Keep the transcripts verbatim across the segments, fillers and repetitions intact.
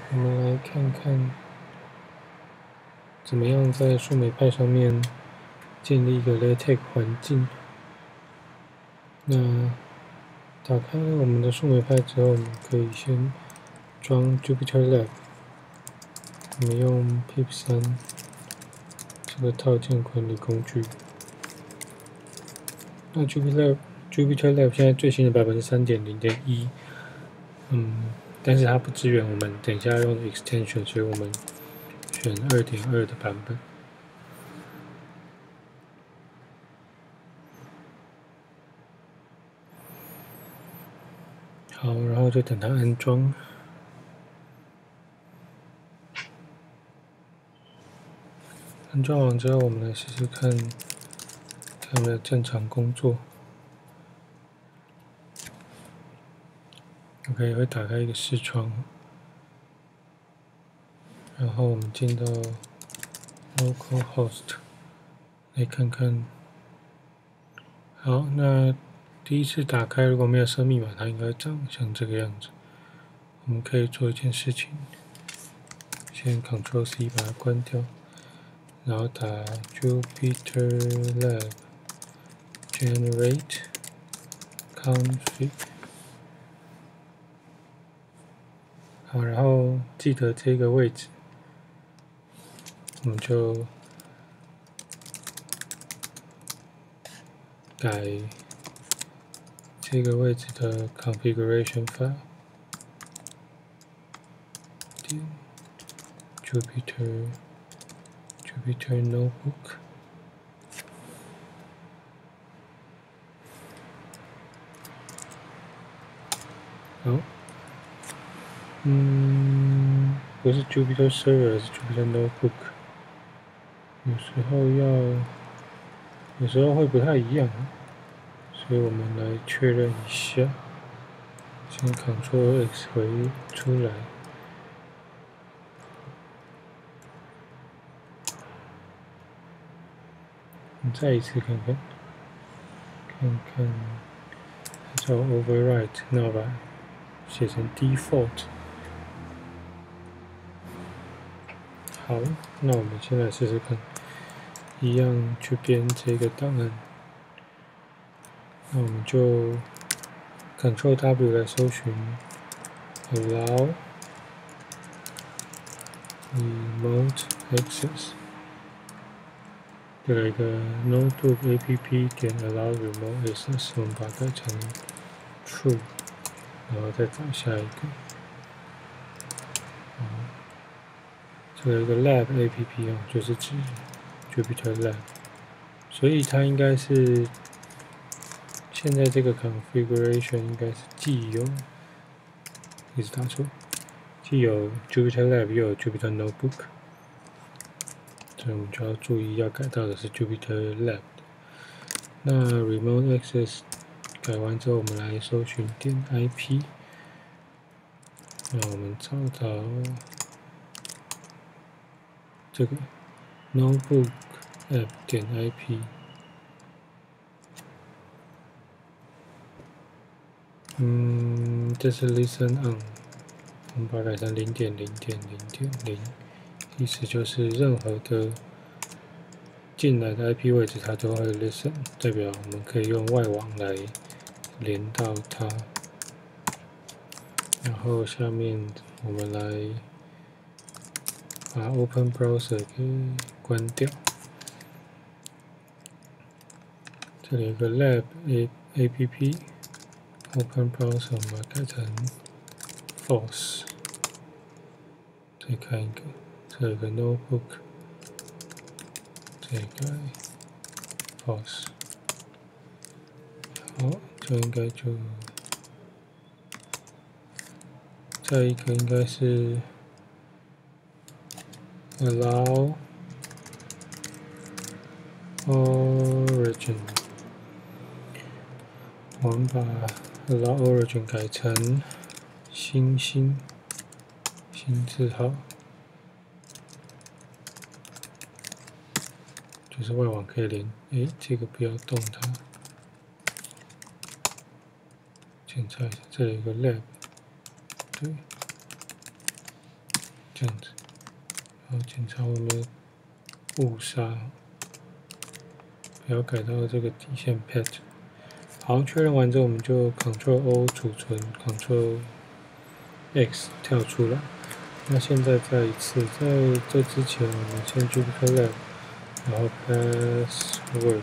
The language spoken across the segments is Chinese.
我们来看看怎么样在树莓派上面建立一个 LaTeX 环境。那打开了我们的树莓派之后，我们可以先装 JupyterLab。我们用 pip 三这个套件管理工具。那 JupyterLab JupyterLab 现在最新的版本是 三点零点一， 嗯，但是它不支援我们等一下用的 extension， 所以我们选 二点二 的版本。好，然后就等它安装。安装完之后，我们来试试看它有没有正常工作。OK， 会打开一个视窗，然后我们进到 localhost 来看看。好，那第一次打开如果没有设密码，它应该长像这个样子。我们可以做一件事情，先 Ctrl C 把它关掉，然后打 JupyterLab generate config。好，然后记得这个位置，我们就改这个位置的 configuration file。点 Jupyter Jupyter Notebook。好，嗯，不是 Jupyter Server， 是 Jupyter Notebook。有时候要，有时候会不太一样，所以我们来确认一下。先 Ctrl X 回出来。我们再一次看看，看看它叫 Overwrite， 那我把它写成 Default。好，那我们先来试试看，一样去编这个档案。那我们就 Ctrl W 来搜寻 Allow Remote Access， 有一个 Notebook app 点 Allow Remote Access， 我们把它改成 True， 然后再找下一个。这有一个 Lab app 啊，就是指 JupyterLab， 所以它应该是现在这个 configuration 应该是既有，一直打错，既有 JupyterLab 又有 Jupyter Notebook， 所以我们就要注意要改到的是 JupyterLab。那 Remote Access 改完之后，我们来搜寻点 I P， 那我们找到这个 Notebook App 点 I P。嗯，这是 Listen On， 我们把它改成零点零点零点零，意思就是任何的进来的 I P 位置它都会 listen， 代表我们可以用外网来连到它。然后下面我们来把 Open Browser 给关掉。这里有个 Lab app，Open Browser 我们把它改成 False。再看一个，这有个 Notebook， 再改 False。好，这应该就。再一个应该是 Allow Origin， 我们把 Allow Origin 改成星星星字号，就是外网可以连。诶，这个不要动它，检查一下，这里有个 Lab， 对， 这样子，然后检查我们的误杀，不要改到这个底线 pet。好，确认完之后，我们就 Ctrl O 储存 ，Ctrl X 跳出来。那现在再一次，在这之前，我们先 Jupyter Lab， 然后 Password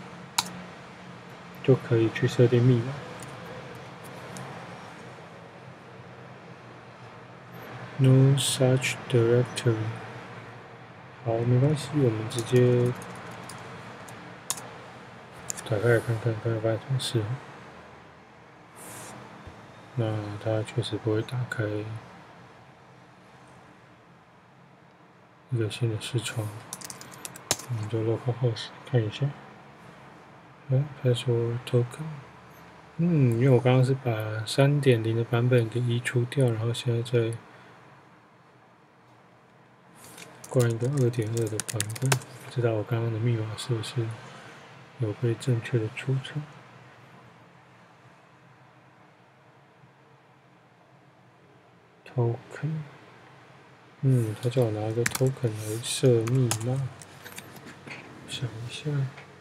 就可以去设定密码。No such directory。好，没关系，我们直接打开来看看，看看发生什么事。那它确实不会打开一个新的视窗，我们就 localhost 看一下。嗯 ，password token。嗯，因为我刚刚是把 三点零 的版本给移除掉，然后现在再灌一个 二点二 的版本，不知道我刚刚的密码是不是有被正确的储存。token， 嗯，他叫我拿一个 token 来设密码，想一下。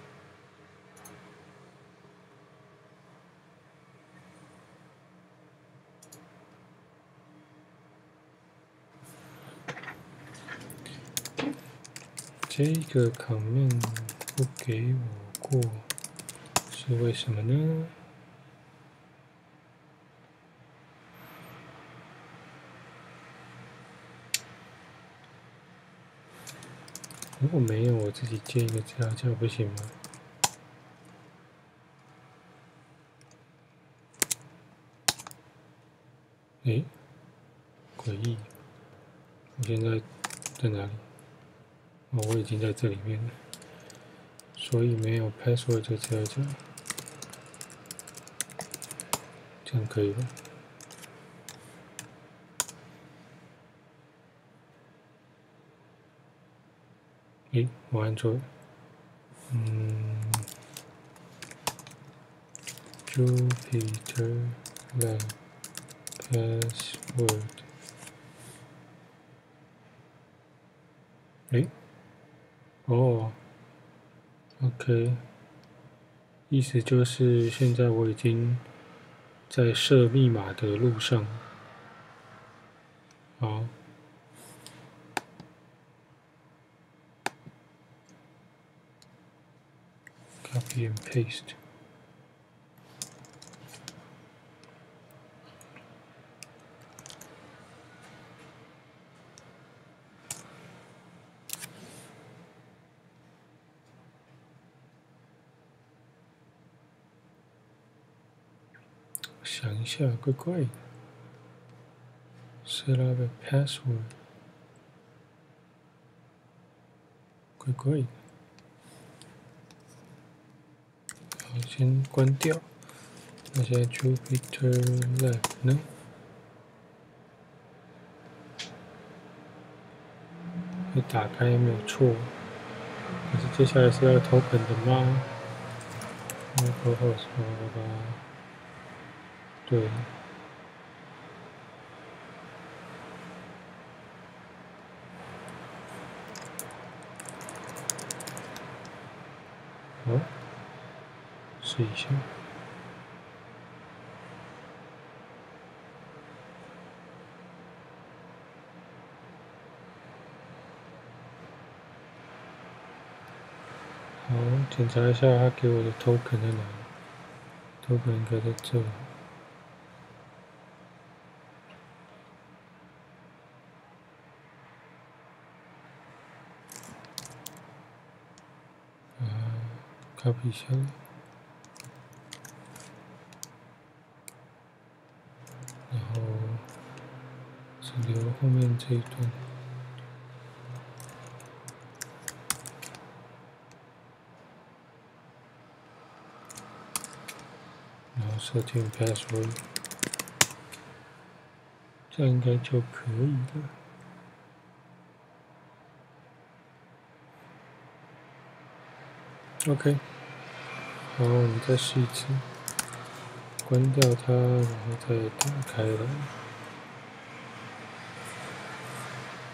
这个 command 不给我过，是为什么呢？如果没有，我自己建一个资料夹不行吗？诶，诡异！我现在在哪里？哦，我已经在这里面了，所以没有 password 这资料夹，这样可以吧？诶，我按错了。嗯 ，Jupyter Lab password。诶，哦 ，OK， 意思就是现在我已经在设密码的路上。好。Copy and paste。想一下，怪怪的。Set up a password。怪怪的。好，先关掉。那现在 Jupyter Lab 呢？会打开没有错。可是接下来是要投本的吗？那投后什么吧？对。好，试一下。好，检查一下他给我的 token 在哪里 ？token 应该在这。啊 ，copy 下来。然后只留后面这一段。然后设定 password， 这样应该就可以了。OK， 好，我们再试一次，关掉它，然后再打开来。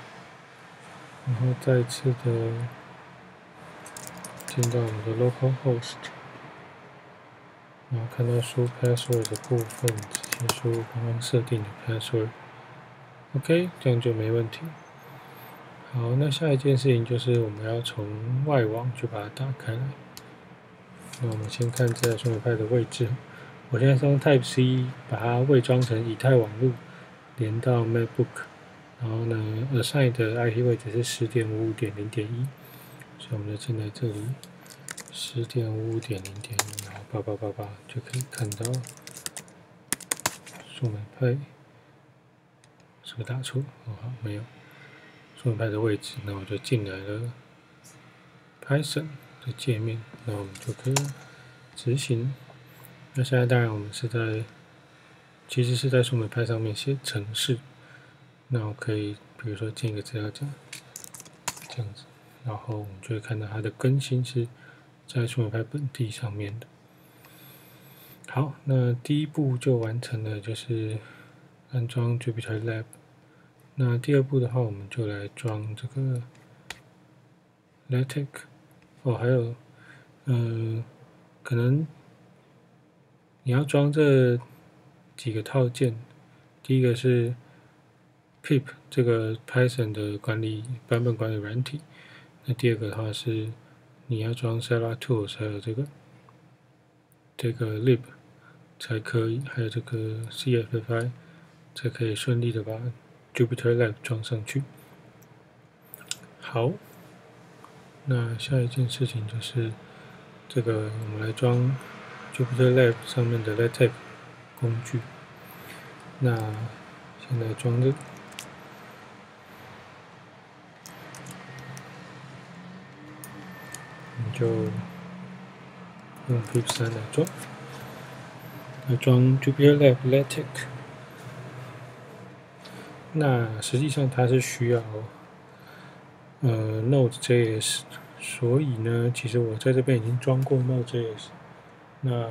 然后再一次的进到我们的 localhost， 然后看到输 password 的部分，直接输入刚刚设定的 password。OK， 这样就没问题。好，那下一件事情就是我们要从外网去把它打开来。那我们先看这台双美派的位置，我现在是用 Type C 把它伪装成以太网路连到 MacBook， 然后呢 assign 的 I P 位置是 十点五五点零点一， 所以我们就进来这里 十点五五点零点一， 然后八八八八就可以看到双美派，是不是打错？哦好，没有。双美派的位置，那我就进来了 Python 的界面，那我们就可以执行。那现在当然我们是在，其实是在双美派上面写程式。那我可以比如说建一个资料夹，这样子，然后我们就会看到它的更新是在双美派本地上面的。好，那第一步就完成了，就是安装 Jupyter Lab。那第二步的话，我们就来装这个 LaTeX。哦，还有，嗯、呃，可能你要装这几个套件。第一个是 Pip 这个 Python 的管理版本管理软体。那第二个的话是你要装 ScalaTools， 还有这个这个 lib 才可以，还有这个 C F F I 才可以顺利的把 Jupyter Lab 装上去。好，那下一件事情就是这个我们来装 Jupyter Lab 上面的 LaTeX 工具。那现在装这个，我们就用 pip 三来装，来装 Jupyter Lab LaTeX。那实际上它是需要呃 Node.js， 所以呢，其实我在这边已经装过 Node.js。那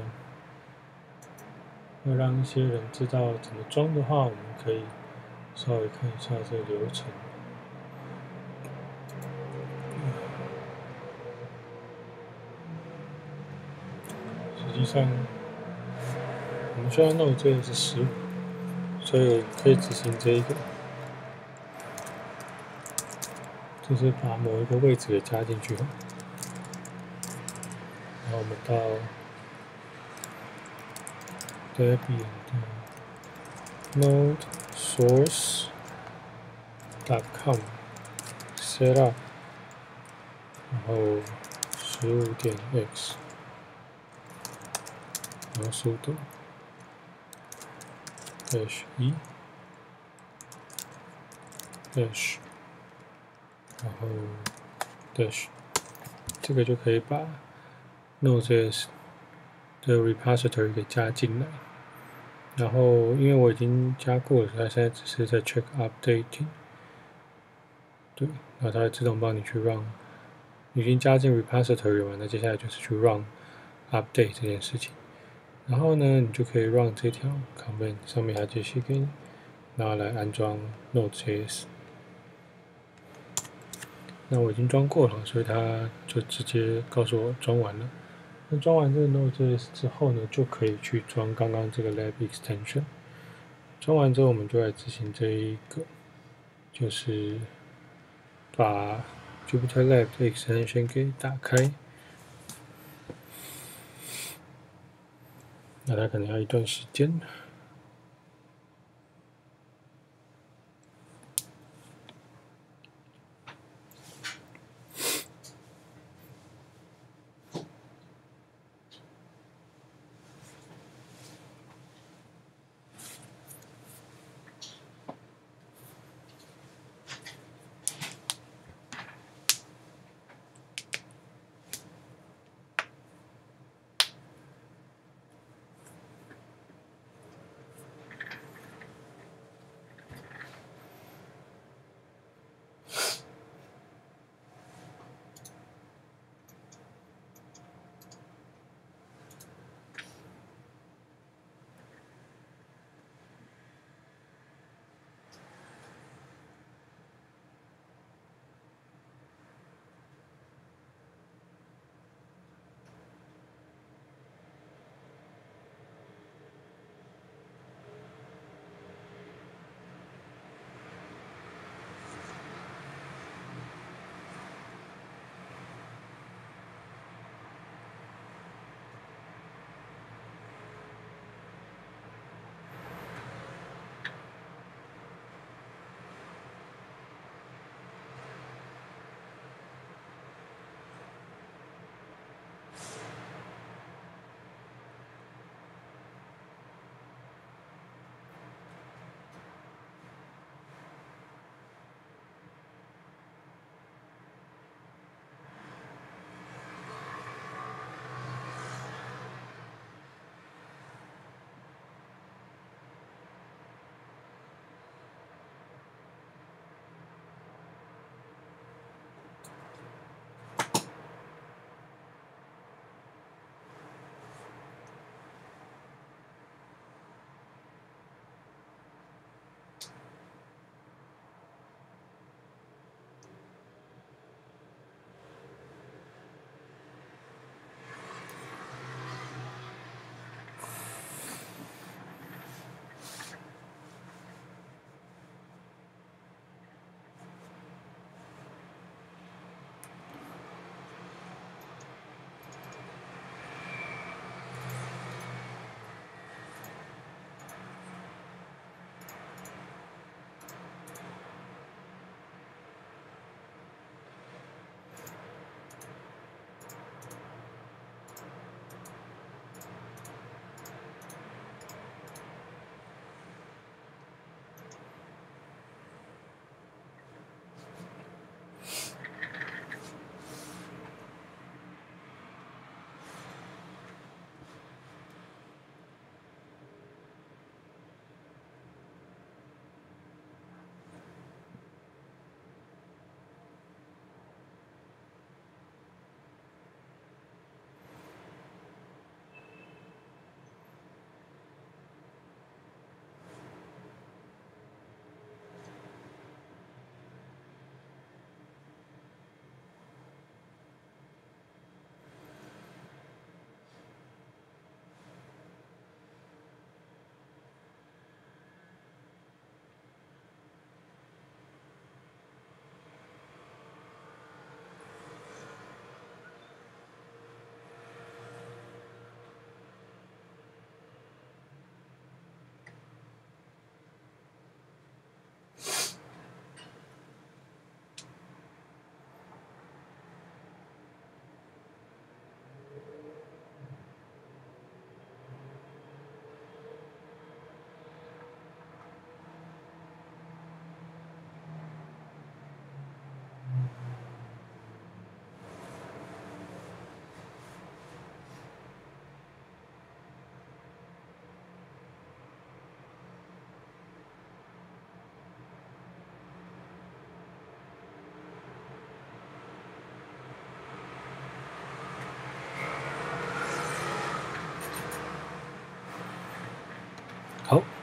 要让一些人知道怎么装的话，我们可以稍微看一下这个流程。实际上，我们需要 Node.js 十五，所以可以执行这一个，就是把某一个位置给加进去。然后我们到 Debian 的 node source dot com setup， 然后 十五点 x， 然后速度 dash 一 dash， 然后 dash， 这个就可以把 Node.js 的 repository 给加进来。然后因为我已经加过了，它现在只是在 check updating。对，然后它会自动帮你去 run。你已经加进 repository 完，那接下来就是去 run update 这件事情。然后呢，你就可以 run 这条 command， 上面它就写给你，然后来安装 Node.js。那我已经装过了，所以它就直接告诉我装完了。那装完这个 Node.js 之后呢，就可以去装刚刚这个 Lab extension。装完之后，我们就来执行这一个，就是把 Jupyter Lab 的 extension 给打开。那它可能要一段时间。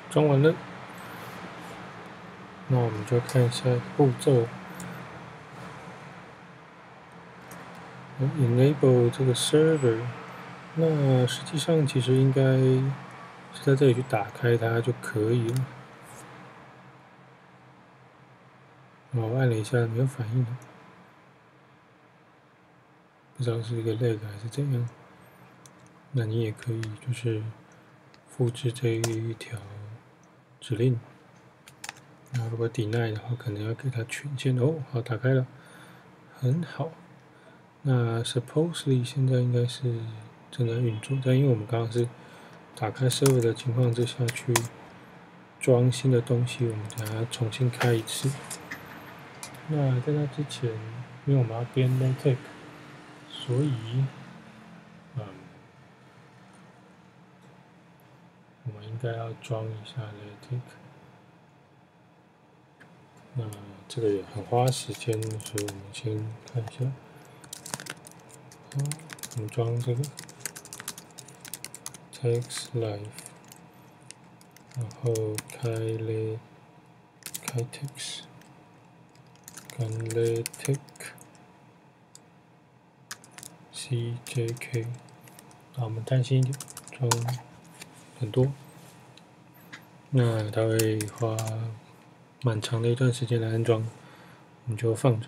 装完了，那我们就看一下步骤。enable 这个 server， 那实际上其实应该是在这里去打开它就可以了。我按了一下没有反应，不知道是一个 lag 还是怎样。那你也可以就是复制这一条指令。那如果 deny 的话，可能要给它权限哦。好，打开了，很好。那 supposedly 现在应该是正在运作，但因为我们刚刚是打开 server 的情况之下去装新的东西，我们等下重新开一次。那在那之前，因为我们要编 LaTeX， 所以，嗯，我们应该要装一下 LaTeX。那这个也很花时间，所以我们先看一下。好，我们装这个 TextLive， 然后开 Le 开 Text 跟 LaTeX C J K。那我们担心一点，装很多，那它会花蛮长的一段时间来安装，我们就放着。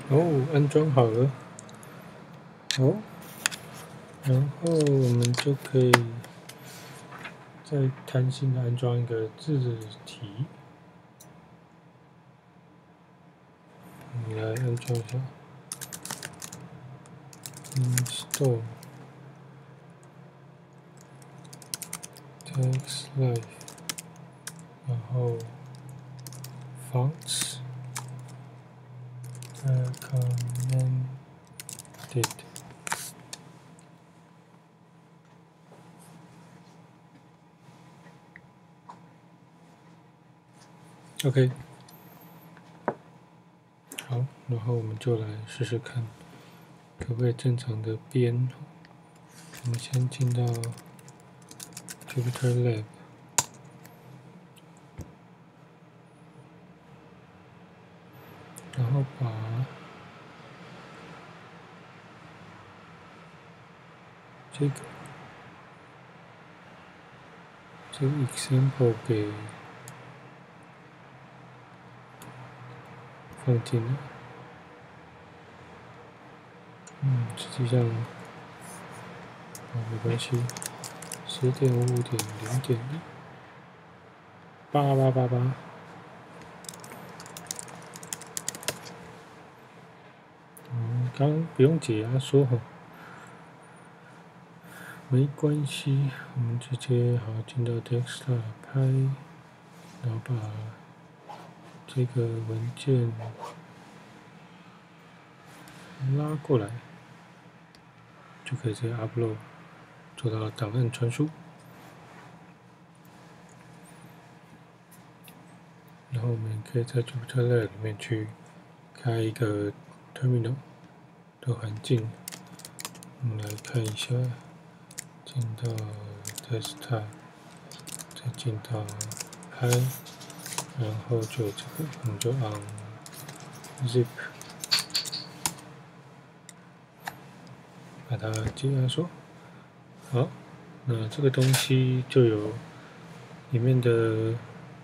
哦，安装好了。哦，然后我们就可以再弹性的安装一个字体。我们来安装一下 install text life， 然后 fonts recommended。OK， 好，然后我们就来试试看，可不可以正常的编。我们先进到 Jupyter Lab， 然后把这个这个 example 给放进来。嗯，实际上，啊，没关系，十点五五点零点一，八八八八。嗯，刚不用解压缩哈，没关系，我们直接好进到 Desktop 拍，然后把这个文件拉过来，就可以直接 upload， 做到档案传输。然后我们可以在 Jupyter Lab 里面去开一个 Terminal 的环境，我们来看一下，进到 Desktop， 再进到拍，然后就这个，我们就按 Zip。把它解压缩，好，那这个东西就有里面的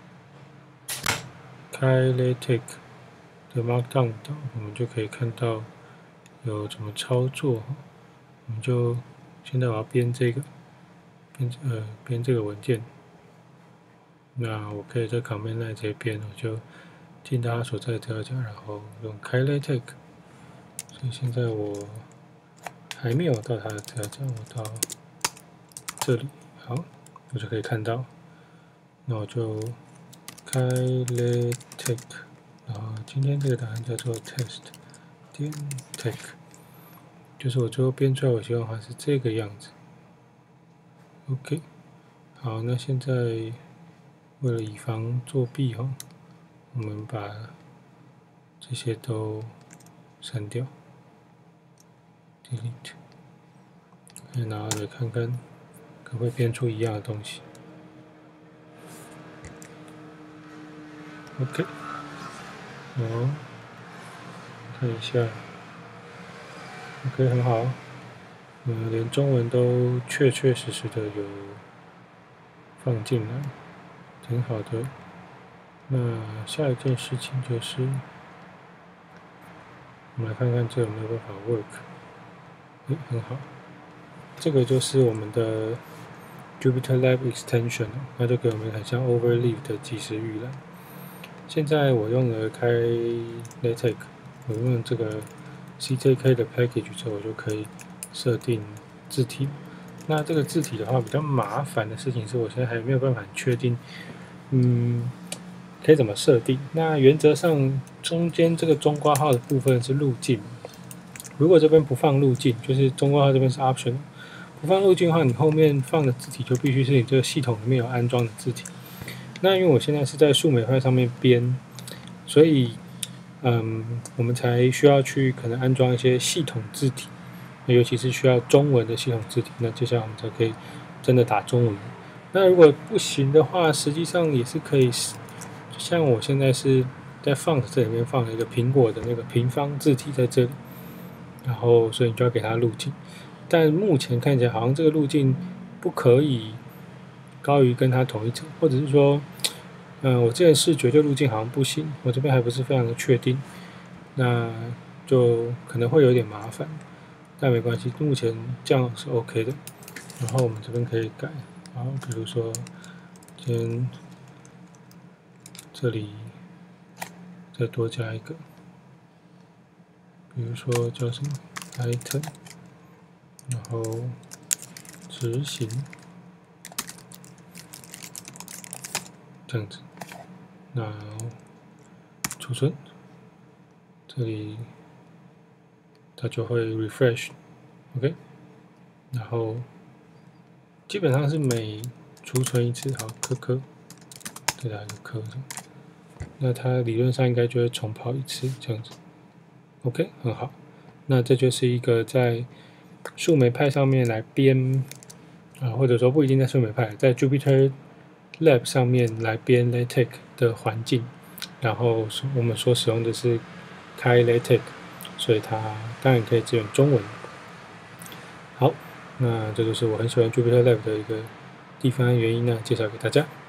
开 LaTeX 的 Markdown 档，我们就可以看到有怎么操作。我们就现在我要编这个，编呃编这个文件，那我可以在 Command Line 这边，我就进到它所在的资料夹，然后用开 LaTeX。所以现在我还没有到它的资料夹，我到这里，好，我就可以看到。那我就开 LaTeX， 然后今天这个档案叫做 test 点 tex， 就是我最后编出来，我希望它是这个样子。OK， 好，那现在为了以防作弊哈，我们把这些都删掉 ，delete。可以拿来看看，可不可以编出一样的东西。OK， 好，看一下 ，OK， 很好，嗯，连中文都确确实实的有放进来，挺好的。那下一件事情就是，我们来看看这有没有办法 work。诶，很好，这个就是我们的 Jupyter Lab Extension， 它就给我们很像 Overleaf 的即时预览。现在我用了开 LaTeX， 我用这个 C J K 的 package 之后，我就可以设定字体。那这个字体的话，比较麻烦的事情是我现在还没有办法确定，嗯，可以怎么设定。那原则上，中间这个中括号的部分是路径。如果这边不放路径，就是中括号这边是 option， 不放路径的话，你后面放的字体就必须是你这个系统里面有安装的字体。那因为我现在是在树莓派上面编，所以，嗯，我们才需要去可能安装一些系统字体，尤其是需要中文的系统字体。那接下来我们才可以真的打中文。那如果不行的话，实际上也是可以，像我现在是在 font 这里面放了一个苹果的那个平方字体在这里，然后所以你就要给它路径。但目前看起来好像这个路径不可以高于跟它同一层，或者是说，嗯、呃，我之前视觉对路径好像不行，我这边还不是非常的确定。那就可能会有点麻烦，但没关系，目前这样是 OK 的。然后我们这边可以改，然后比如说今天这里再多加一个，比如说叫什么 item， 然后执行这样子，那储存，这里它就会 refresh，OK， 然后基本上是每储存一次，好，科科，再来一个科，那它理论上应该就会重跑一次这样子 ，OK， 很好。那这就是一个在树莓派上面来编啊，或者说不一定在树莓派，在 Jupyter Lab 上面来编 LaTeX 的环境，然后我们所使用的是开 LaTeX， 所以它当然可以支援中文。好，那这就是我很喜欢 Jupyter Lab 的一个地方原因呢，介绍给大家。